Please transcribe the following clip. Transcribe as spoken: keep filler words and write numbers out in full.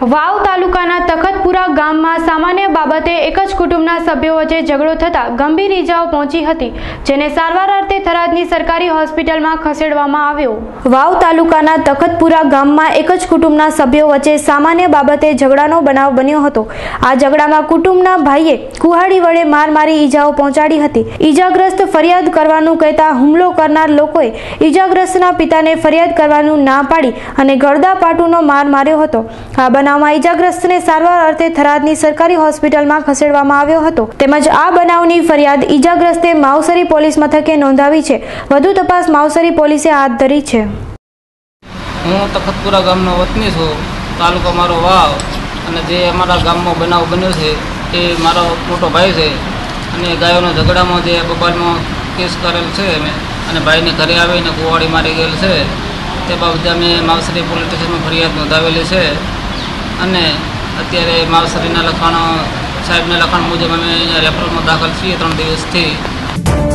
વાવ તાલુકાના તખતપુરા ગામમાં સામાન્ય બાબતે એક જ કુટુંબના સભ્યો વચ્ચે ઝઘડો થતા ગંભીર ઈજાઓ પહોંચી હતી, જેને સારવાર અર્થે થરાદની સરકારી હોસ્પિટલમાં ખસેડવામાં આવ્યો। વાવ તાલુકાના તખતપુરા ગામમાં એક જ કુટુંબના સભ્યો વચ્ચે સામાન્ય બાબતે ઝઘડાનો બનાવ બન્યો હતો। આ ઝઘડામાં કુટુંબના ભાઈએ કુહાડી વડે માર મારી ઈજાઓ પહોંચાડી હતી। ઈજાગ્રસ્ત ફરિયાદ કરવાનું કહેતા હુમલો કરનાર લોકોએ ઈજાગ્રસ્તના પિતાને ફરિયાદ કરવાનું ના પાડી અને ગળદાપાટુનો માર માર્યો હતો। આ બનાવમાં ઈજાગ્રસ્તને સારવાર અર્થે થરાદની સરકારી હોસ્પિટલમાં ખસેડવામાં આવ્યો હતો, તેમજ આ બનાવની ફરિયાદ ઈજાગ્રસ્તે માવસરી પોલીસ મથકે નોંધાવી છે। વધુ તપાસ માવસરી પોલીસે હાથ ધરી છે। હું તખતપુરા ગામનો વતની છું, તાલુકો મારો વાવ, અને જે અમારા ગામમાં બનાવ બન્યો છે એ મારો મોટો ભાઈ છે અને ગાયોના ઝઘડામાં જે બબાલમાં કેસ કરેલ છે અમે, અને ભાઈને ઘરે આવીને કુવાડી મારી ગયેલ છે તે બાબતે અમે માવસરી પોલીસ સ્ટેશનમાં ફરિયાદ નોંધાવેલી છે અને અત્યારે માવસરીના લખાણો સાહેબના લખાણ મુજબ અમે અહીંયા રેફરલમાં દાખલ છીએ ત્રણ દિવસથી।